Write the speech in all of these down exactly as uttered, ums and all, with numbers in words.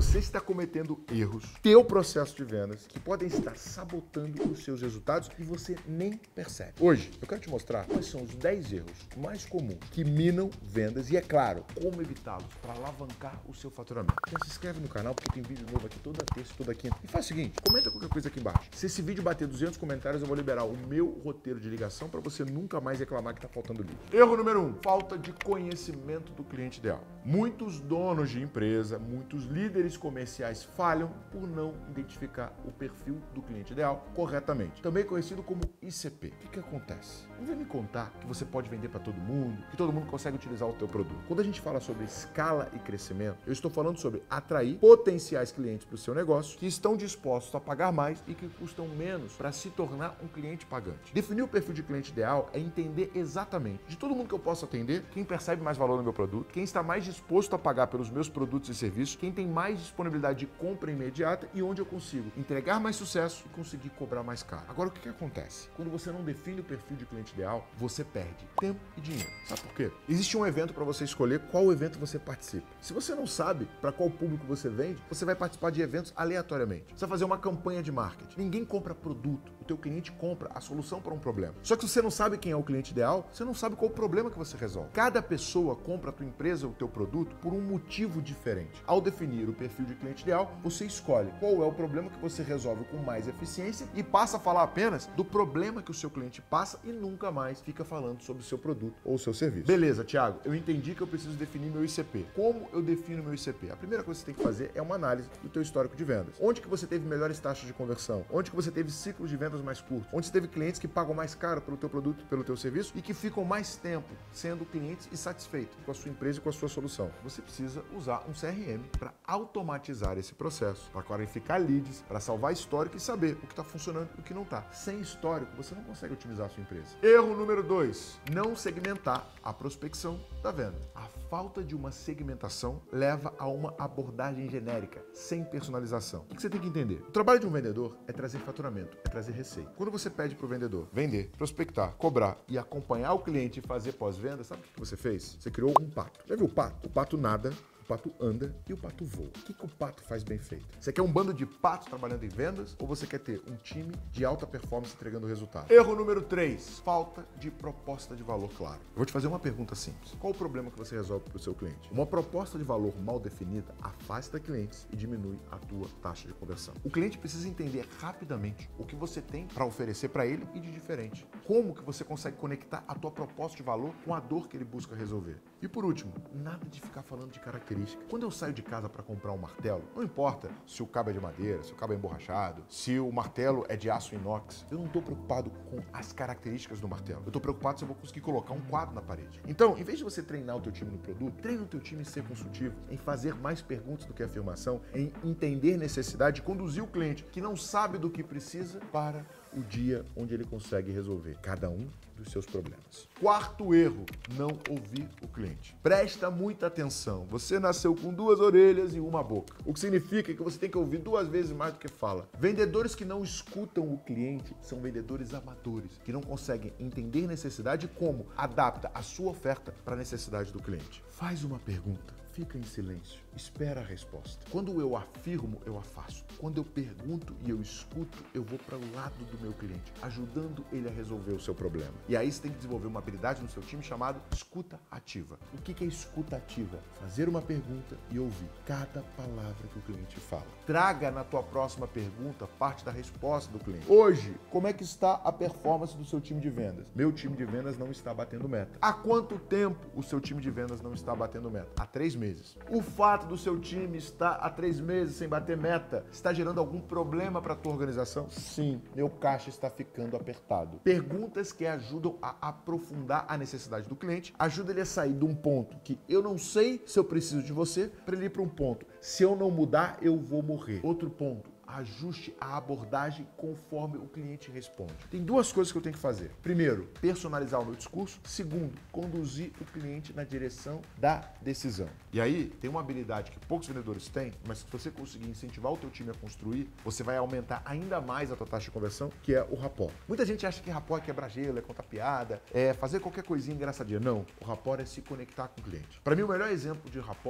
você está cometendo erros, teu processo de vendas, que podem estar sabotando os seus resultados e você nem percebe. Hoje, eu quero te mostrar quais são os dez erros mais comuns que minam vendas e, é claro, como evitá-los para alavancar o seu faturamento. Já se inscreve no canal porque tem vídeo novo aqui toda terça, toda quinta. E faz o seguinte, comenta qualquer coisa aqui embaixo. Se esse vídeo bater duzentos comentários, eu vou liberar o meu roteiro de ligação para você nunca mais reclamar que está faltando lead. Erro número um, falta de conhecimento do cliente ideal. Muitos donos de empresa, muitos líderes comerciais falham por não identificar o perfil do cliente ideal corretamente, também conhecido como I C P. O que, que acontece? Não vem me contar que você pode vender para todo mundo, que todo mundo consegue utilizar o teu produto. Quando a gente fala sobre escala e crescimento, eu estou falando sobre atrair potenciais clientes para o seu negócio que estão dispostos a pagar mais e que custam menos para se tornar um cliente pagante. Definir o perfil de cliente ideal é entender exatamente de todo mundo que eu posso atender, quem percebe mais valor no meu produto, quem está mais disposto a pagar pelos meus produtos e serviços, quem tem mais disponibilidade de compra imediata e onde eu consigo entregar mais sucesso e conseguir cobrar mais caro. Agora, o que, que acontece? Quando você não define o perfil de cliente ideal, você perde tempo e dinheiro. Sabe por quê? Existe um evento para você escolher qual evento você participa. Se você não sabe para qual público você vende, você vai participar de eventos aleatoriamente. Você vai fazer uma campanha de marketing. Ninguém compra produto. O teu cliente compra a solução para um problema. Só que se você não sabe quem é o cliente ideal, você não sabe qual o problema que você resolve. Cada pessoa compra a tua empresa ou o teu produto por um motivo diferente. Ao definir o perfil de cliente ideal, você escolhe qual é o problema que você resolve com mais eficiência e passa a falar apenas do problema que o seu cliente passa e nunca mais fica falando sobre o seu produto ou o seu serviço. Beleza, Thiago, eu entendi que eu preciso definir meu I C P. Como eu defino meu I C P? A primeira coisa que você tem que fazer é uma análise do teu histórico de vendas. Onde que você teve melhores taxas de conversão? Onde que você teve ciclos de vendas mais curtos? Onde você teve clientes que pagam mais caro pelo teu produto, pelo teu serviço e que ficam mais tempo sendo clientes e satisfeitos com a sua empresa e com a sua solução? Você precisa usar um C R M para automatizar esse processo, para qualificar leads, para salvar histórico e saber o que está funcionando e o que não está. Sem histórico, você não consegue otimizar a sua empresa. Erro número dois, não segmentar a prospecção da venda. A falta de uma segmentação leva a uma abordagem genérica, sem personalização. O que você tem que entender? O trabalho de um vendedor é trazer faturamento, é trazer receita. Quando você pede para o vendedor vender, prospectar, cobrar e acompanhar o cliente e fazer pós-venda, sabe o que você fez? Você criou um pato. Já viu o pato? O pato nada, o pato anda e o pato voa. O que, que o pato faz bem feito? Você quer um bando de patos trabalhando em vendas ou você quer ter um time de alta performance entregando resultado? Erro número três, falta de proposta de valor claro. Eu vou te fazer uma pergunta simples. Qual o problema que você resolve para o seu cliente? Uma proposta de valor mal definida afasta clientes e diminui a tua taxa de conversão. O cliente precisa entender rapidamente o que você tem para oferecer para ele e de diferente. Como que você consegue conectar a tua proposta de valor com a dor que ele busca resolver. E por último, nada de ficar falando de características. Quando eu saio de casa para comprar um martelo, não importa se o cabo é de madeira, se o cabo é emborrachado, se o martelo é de aço inox, eu não estou preocupado com as características do martelo. Eu estou preocupado se eu vou conseguir colocar um quadro na parede. Então, em vez de você treinar o teu time no produto, treina o teu time em ser consultivo, em fazer mais perguntas do que afirmação, em entender necessidade, conduzir o cliente que não sabe do que precisa para o dia onde ele consegue resolver cada um dos seus problemas. Quarto erro, não ouvir o cliente. Presta muita atenção. Você nasceu com duas orelhas e uma boca. O que significa que você tem que ouvir duas vezes mais do que fala. Vendedores que não escutam o cliente são vendedores amadores, que não conseguem entender necessidade e como adapta a sua oferta para a necessidade do cliente. Faz uma pergunta. Fica em silêncio, espera a resposta. Quando eu afirmo, eu afasto. Quando eu pergunto e eu escuto, eu vou para o lado do meu cliente, ajudando ele a resolver o seu problema. E aí você tem que desenvolver uma habilidade no seu time chamada escuta ativa. O que é escuta ativa? Fazer uma pergunta e ouvir cada palavra que o cliente fala. Traga na tua próxima pergunta parte da resposta do cliente. Hoje, como é que está a performance do seu time de vendas? Meu time de vendas não está batendo meta. Há quanto tempo o seu time de vendas não está batendo meta? Há três meses. Meses. O fato do seu time estar há três meses sem bater meta está gerando algum problema para a tua organização? Sim, meu caixa está ficando apertado. Perguntas que ajudam a aprofundar a necessidade do cliente, ajudam ele a sair de um ponto que eu não sei se eu preciso de você, para ele ir para um ponto, se eu não mudar, eu vou morrer. Outro ponto, ajuste a abordagem conforme o cliente responde. Tem duas coisas que eu tenho que fazer. Primeiro, personalizar o meu discurso. Segundo, conduzir o cliente na direção da decisão. E aí, tem uma habilidade que poucos vendedores têm, mas se você conseguir incentivar o teu time a construir, você vai aumentar ainda mais a tua taxa de conversão, que é o rapport. Muita gente acha que rapport é quebrar gelo, é contar piada, é fazer qualquer coisinha engraçadinha. Não, o rapport é se conectar com o cliente. Para mim, o melhor exemplo de rapport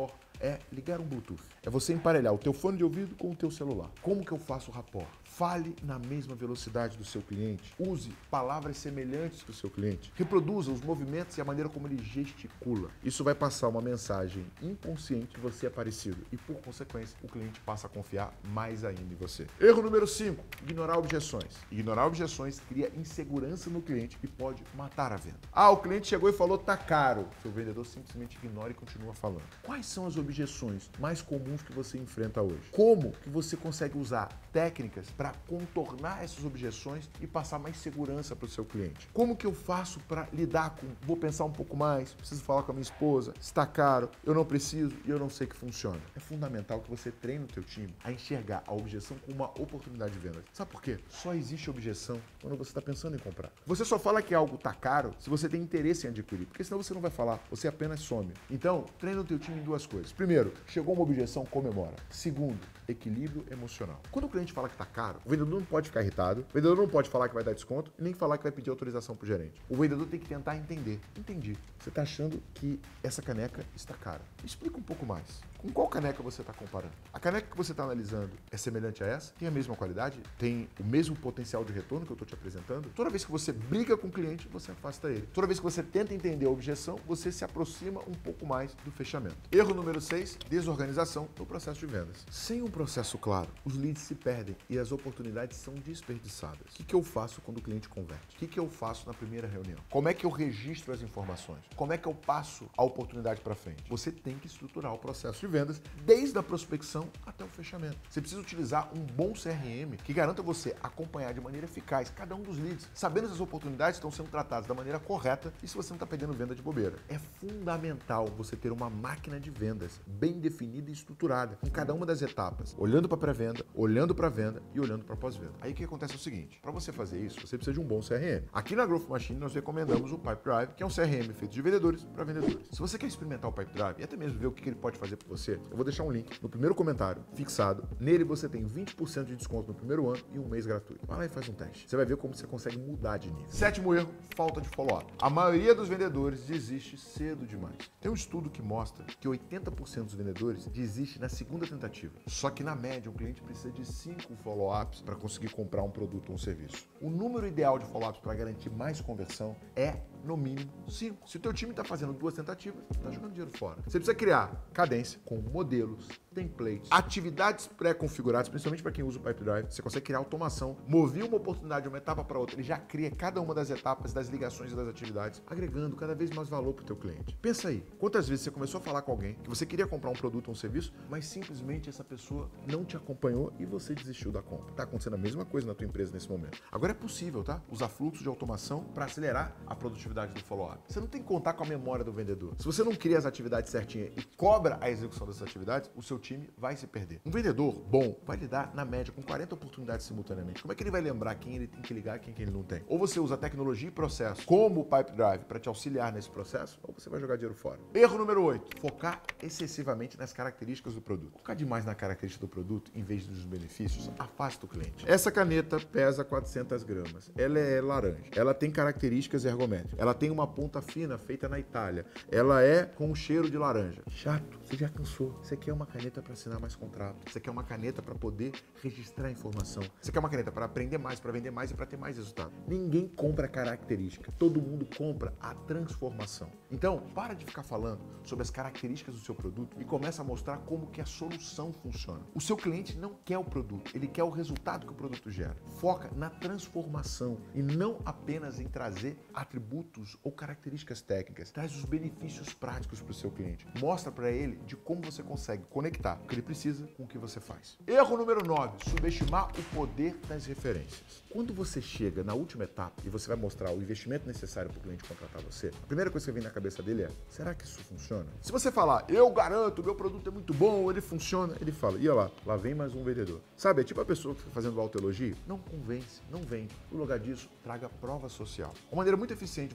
é ligar um Bluetooth. É você emparelhar o teu fone de ouvido com o teu celular. Como que eu faço o rapport? Fale na mesma velocidade do seu cliente. Use palavras semelhantes para o seu cliente. Reproduza os movimentos e a maneira como ele gesticula. Isso vai passar uma mensagem inconsciente de você é parecido. E, por consequência, o cliente passa a confiar mais ainda em você. Erro número cinco. Ignorar objeções. Ignorar objeções cria insegurança no cliente e pode matar a venda. Ah, o cliente chegou e falou, tá caro. Seu vendedor simplesmente ignora e continua falando. Quais são as objeções mais comuns que você enfrenta hoje? Como que você consegue usar técnicas para contornar essas objeções e passar mais segurança para o seu cliente? Como que eu faço para lidar com, vou pensar um pouco mais, preciso falar com a minha esposa, está caro, eu não preciso e eu não sei que funciona? É fundamental que você treine o teu time a enxergar a objeção como uma oportunidade de venda. Sabe por quê? Só existe objeção quando você está pensando em comprar. Você só fala que algo está caro se você tem interesse em adquirir, porque senão você não vai falar, você apenas some. Então, treina o teu time em duas coisas. Primeiro, chegou uma objeção, comemora. Segundo, equilíbrio emocional. Quando o cliente fala que está caro, o vendedor não pode ficar irritado, o vendedor não pode falar que vai dar desconto e nem falar que vai pedir autorização para o gerente. O vendedor tem que tentar entender. Entendi. Você está achando que essa caneca está cara. Explica um pouco mais. Com qual caneca você está comparando? A caneca que você está analisando é semelhante a essa? Tem a mesma qualidade? Tem o mesmo potencial de retorno que eu estou te apresentando? Toda vez que você briga com o cliente, você afasta ele. Toda vez que você tenta entender a objeção, você se aproxima um pouco mais do fechamento. Erro número seis, desorganização no processo de vendas. Sem um processo claro, os leads se perdem e as oportunidades são desperdiçadas. O que, que eu faço quando o cliente converte? O que, que eu faço na primeira reunião? Como é que eu registro as informações? Como é que eu passo a oportunidade para frente? Você tem que estruturar o processo de vendas desde a prospecção até o fechamento. Você precisa utilizar um bom C R M que garanta você acompanhar de maneira eficaz cada um dos leads, sabendo se as oportunidades estão sendo tratadas da maneira correta e se você não está perdendo venda de bobeira. É fundamental você ter uma máquina de vendas bem definida e estruturada em cada uma das etapas, olhando para a pré-venda, olhando para a venda e olhando para a pós-venda. Aí o que acontece é o seguinte, para você fazer isso, você precisa de um bom C R M. Aqui na Growth Machine nós recomendamos o Pipe Drive, que é um C R M feito de vendedores para vendedores. Se você quer experimentar o Pipe Drive e até mesmo ver o que ele pode fazer por você, eu vou deixar um link no primeiro comentário, fixado. Nele você tem vinte por cento de desconto no primeiro ano e um mês gratuito. Vai lá e faz um teste. Você vai ver como você consegue mudar de nível. Sétimo erro, falta de follow-up. A maioria dos vendedores desiste cedo demais. Tem um estudo que mostra que oitenta por cento dos vendedores desistem na segunda tentativa. Só que na média o cliente precisa de cinco follow-ups para conseguir comprar um produto ou um serviço. O número ideal de follow-ups para garantir mais conversão é no mínimo cinco. Se o teu time está fazendo duas tentativas, está jogando dinheiro fora. Você precisa criar cadência com modelos, templates, atividades pré-configuradas, principalmente para quem usa o Pipe Drive. Você consegue criar automação, mover uma oportunidade de uma etapa para outra. Ele já cria cada uma das etapas, das ligações e das atividades, agregando cada vez mais valor para o teu cliente. Pensa aí, quantas vezes você começou a falar com alguém que você queria comprar um produto ou um serviço, mas simplesmente essa pessoa não te acompanhou e você desistiu da compra. Está acontecendo a mesma coisa na tua empresa nesse momento. Agora é possível, tá? Usar fluxo de automação para acelerar a produtividade do follow-up. Você não tem que contar com a memória do vendedor. Se você não cria as atividades certinhas e cobra a execução dessas atividades, o seu time vai se perder. Um vendedor bom vai lidar, na média, com quarenta oportunidades simultaneamente. Como é que ele vai lembrar quem ele tem que ligar e quem ele não tem? Ou você usa tecnologia e processo, como o Pipe Drive, para te auxiliar nesse processo, ou você vai jogar dinheiro fora. Erro número oito. Focar excessivamente nas características do produto. Focar demais na característica do produto, em vez dos benefícios, afasta o cliente. Essa caneta pesa quatrocentas gramas. Ela é laranja. Ela tem características ergométricas. Ela tem uma ponta fina feita na Itália. Ela é com um cheiro de laranja. Chato. Você já cansou. Você quer uma caneta para assinar mais contrato. Você quer uma caneta para poder registrar informação. Você quer uma caneta para aprender mais, para vender mais e para ter mais resultado. Ninguém compra característica. Todo mundo compra a transformação. Então, para de ficar falando sobre as características do seu produto e começa a mostrar como que a solução funciona. O seu cliente não quer o produto, ele quer o resultado que o produto gera. Foca na transformação e não apenas em trazer atributos ou características técnicas. Traz os benefícios práticos para o seu cliente. Mostra para ele de como você consegue conectar o que ele precisa com o que você faz. Erro número nove, subestimar o poder das referências. Quando você chega na última etapa e você vai mostrar o investimento necessário para o cliente contratar você, a primeira coisa que vem na cabeça dele é, será que isso funciona? Se você falar, eu garanto, meu produto é muito bom, ele funciona, ele fala, e olha lá, lá vem mais um vendedor. Sabe, é tipo a pessoa que fica fazendo autoelogio, não convence, não vende. No lugar disso, traga prova social. Uma maneira muito eficiente de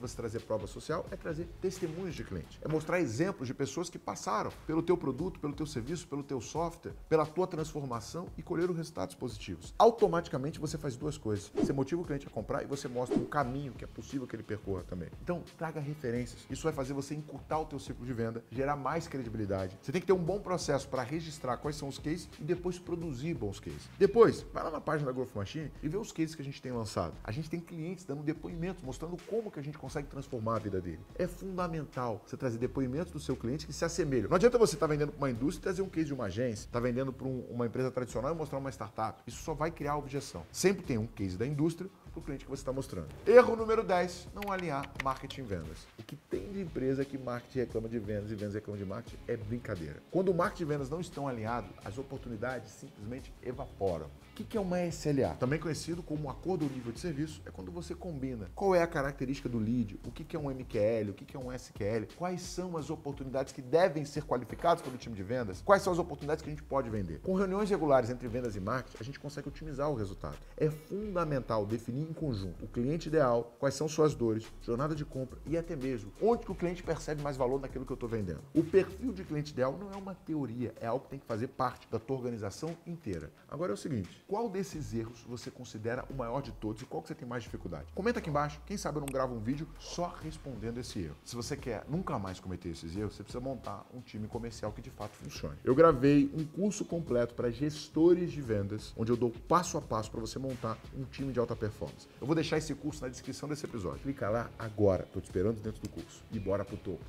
você trazer prova social é trazer testemunhos de cliente. É mostrar exemplos de pessoas que passaram pelo teu produto, pelo teu serviço, pelo teu software, pela tua transformação e colheram resultados positivos. Automaticamente você faz duas coisas. Você motiva o cliente a comprar e você mostra um caminho que é possível que ele percorra também. Então, traga referências. Isso vai fazer você encurtar o teu ciclo de venda, gerar mais credibilidade. Você tem que ter um bom processo para registrar quais são os cases e depois produzir bons cases. Depois, vai lá na página da Growth Machine e vê os cases que a gente tem lançado. A gente tem clientes dando depoimentos, mostrando como que a gente consegue transformar a vida dele. É fundamental você trazer depoimentos do seu cliente que se assemelham. Não adianta você estar vendendo para uma indústria e trazer um case de uma agência, estar vendendo para um, uma empresa tradicional e mostrar uma startup. Isso só vai criar objeção. Sempre tem um case da indústria para o cliente que você está mostrando. Erro número dez, não alinhar marketing e vendas. O que tem de empresa que marketing reclama de vendas e vendas reclamam de marketing é brincadeira. Quando o marketing e vendas não estão alinhados, as oportunidades simplesmente evaporam. O que é uma S L A? Também conhecido como acordo ou nível de serviço, é quando você combina qual é a característica do lead, o que é um M Q L, o que é um S Q L, quais são as oportunidades que devem ser qualificadas pelo time de vendas, quais são as oportunidades que a gente pode vender. Com reuniões regulares entre vendas e marketing, a gente consegue otimizar o resultado. É fundamental definir em conjunto o cliente ideal, quais são suas dores, jornada de compra e até mesmo onde que o cliente percebe mais valor naquilo que eu estou vendendo. O perfil de cliente ideal não é uma teoria, é algo que tem que fazer parte da tua organização inteira. Agora é o seguinte, qual desses erros você considera o maior de todos e qual que você tem mais dificuldade? Comenta aqui embaixo, quem sabe eu não gravo um vídeo só respondendo esse erro. Se você quer nunca mais cometer esses erros, você precisa montar um time comercial que de fato funcione. Eu gravei um curso completo para gestores de vendas, onde eu dou passo a passo para você montar um time de alta performance. Eu vou deixar esse curso na descrição desse episódio. Clica lá agora, tô te esperando dentro do curso e bora pro topo.